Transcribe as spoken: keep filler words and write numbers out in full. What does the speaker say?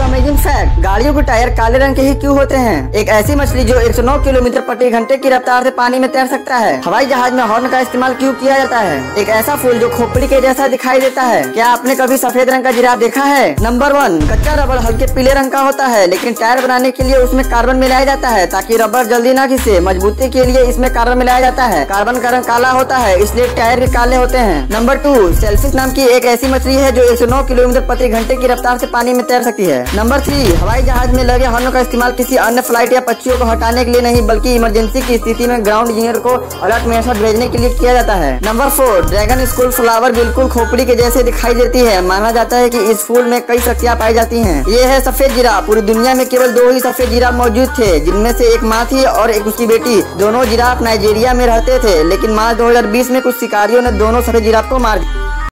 Amazing fact, गाड़ियों के tyre काले रंग के ही क्यों होते हैं? एक ऐसी मछली जो एक सौ नौ किलोमीटर प्रति घंटे की रफ्तार से पानी में तैर सकता है। हवाई जहाज में हॉर्न का इस्तेमाल क्यों किया जाता है? एक ऐसा फूल जो खोपड़ी के जैसा दिखाई देता है। क्या आपने कभी सफेद रंग का जिराफ देखा है? नंबर वन, कच्चा रबड़ हल्के पीले रंग का होता है, लेकिन टायर बनाने के लिए उसमें कार्बन मिलाया जाता है ताकि रबड़ जल्दी ना घिसे। मजबूती के लिए इसमें कार्बन मिलाया जाता है। कार्बन का रंग काला होता है, इसलिए टायर भी काले होते हैं। नंबर टू, सेलफिश नाम की एक ऐसी मछली है जो एक सौ नौ किलोमीटर प्रति घंटे की रफ्तार से पानी में तैर सकती है। नंबर थ्री, हवाई जहाज में लगे हॉर्न का इस्तेमाल किसी अन्य फ्लाइट या पक्षियों को हटाने के लिए नहीं, बल्कि इमरजेंसी की स्थिति में ग्राउंड इंजीनियर को अलर्ट मैसेज भेजने के लिए किया जाता है। Number four, dragon school flower बिल्कुल खोपड़ी के जैसे दिखाई देती है। माना जाता है कि इस फूल में कई शक्तियाँ पाई जाती हैं। ये है सफेद जिराफ। पूरी दुनिया में केवल दो ही सफेद जिराफ मौजूद थे, जिनमें से एक माँ थी और एक उसकी बेटी। दोनों जिराफ नाइजीरिया में रहते थे, लेकिन मार्च दो हजार बीस में कुछ शिकारियों ने दोनों सफेद जिराफ को मार दिया।